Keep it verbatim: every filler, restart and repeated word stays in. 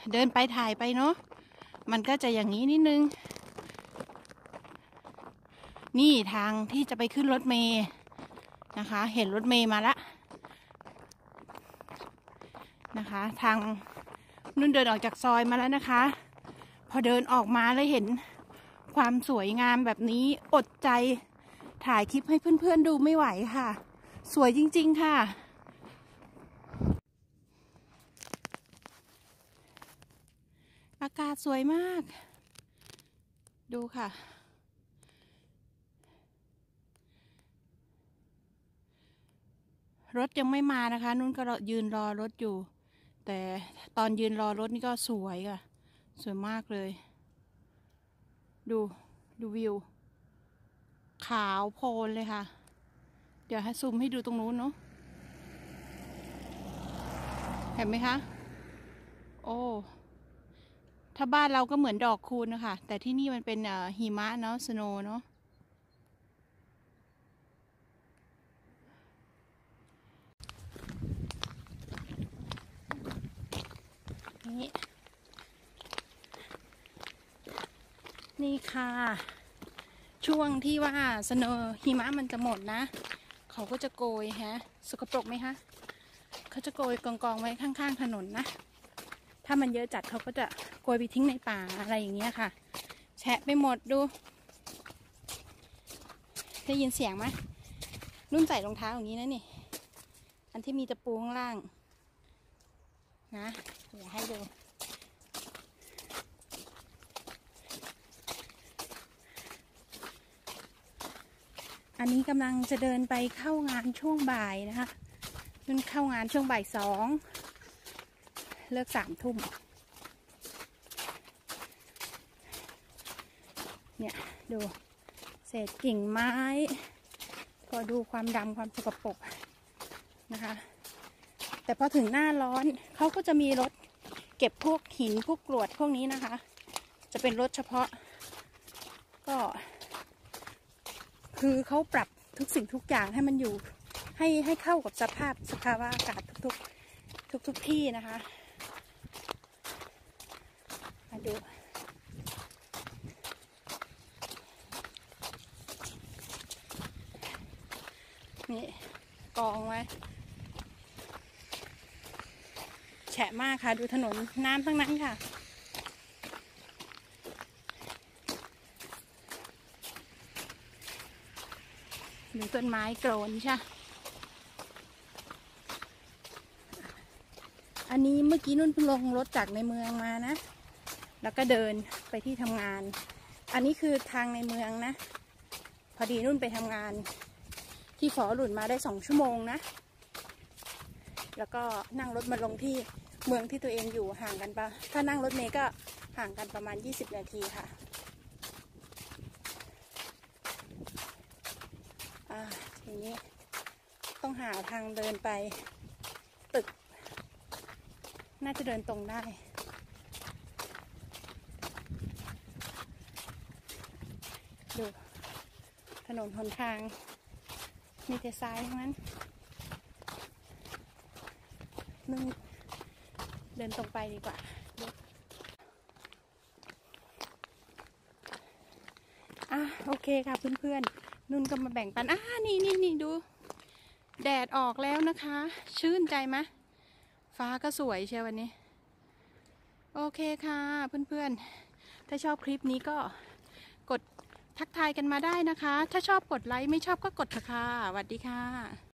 เดินไปถ่ายไปเนาะมันก็จะอย่างนี้นิดนึงนี่ทางที่จะไปขึ้นรถเมล์นะคะเห็นรถเมล์มาละนะคะทางนุ่นเดินออกจากซอยมาแล้วนะคะพอเดินออกมาแล้วเห็นความสวยงามแบบนี้อดใจถ่ายคลิปให้เพื่อนๆดูไม่ไหวค่ะสวยจริงๆค่ะอากาศสวยมากดูค่ะรถยังไม่มานะคะนุ่นก็ยืนรอรถอยู่แต่ตอนยืนรอรถนี่ก็สวยค่ะสวยมากเลยดูดูวิวขาวโพลนเลยค่ะเดี๋ยวให้ซูมให้ดูตรงนู้นเนาะเห็นไหมคะโอ้ถ้าบ้านเราก็เหมือนดอกคูณนะคะแต่ที่นี่มันเป็นหิมะเนาะสโนว์เนาะนี่นี่ค่ะช่วงที่ว่าสโนว์หิมะมันจะหมดนะเขาก็จะโกยฮะสกปรกไหมคะเขาจะโกยกองๆไว้ข้างๆถนนนะถ้ามันเยอะจัดเขาก็จะโกยไปทิ้งในป่าอะไรอย่างเงี้ยค่ะแฉะไปหมดดูได้ยินเสียงไหมนุ่นใส่รองเท้าอย่างนี้นะนี่อันที่มีตะปูข้างล่างนะเดี๋ยวให้ดูอันนี้กำลังจะเดินไปเข้างานช่วงบ่ายนะคะนุ่นเข้างานช่วงบ่ายสองเลิกสามทุ่มเนี่ยดูเศษกิ่งไม้พอดูความดำความสกปรกนะคะแต่พอถึงหน้าร้อนเขาก็จะมีรถเก็บพวกหินพวกกรวดพวกนี้นะคะจะเป็นรถเฉพาะก็คือเขาปรับทุกสิ่งทุกอย่างให้มันอยู่ให้ให้เข้ากับสภาพสภาวะอากาศทุกๆทุกทุกที่นะคะมาดูนี่กองไว้แฉะมากค่ะดูถนนน้ำทั้งนั้นค่ะดูต้นไม้โกรนใช่อันนี้เมื่อกี้นุ่นเพิ่งลงรถจากในเมืองมานะแล้วก็เดินไปที่ทำงานอันนี้คือทางในเมืองนะพอดีนุ่นไปทำงานที่ฝอหลุดมาได้สองชั่วโมงนะแล้วก็นั่งรถมาลงที่เมืองที่ตัวเองอยู่ห่างกันปะถ้านั่งรถเมล์ก็ห่างกันประมาณยี่สิบนาทีค่ะอ่าทีนี้ต้องหาทางเดินไปตึกน่าจะเดินตรงได้ดูถนนหนทางมีแต่ทรายทั้งนั้นนุ่นเดินตรงไปดีกว่าอ่ะโอเคค่ะเพื่อนๆนุ่นก็มาแบ่งปันอ่ะนี่นี่นี่ดูแดดออกแล้วนะคะชื่นใจไหมฟ้าก็สวยเชียววันนี้โอเคค่ะเพื่อนๆถ้าชอบคลิปนี้ก็กดทักทายกันมาได้นะคะถ้าชอบกดไลค์ไม่ชอบก็กดค่ะสวัสดีค่ะ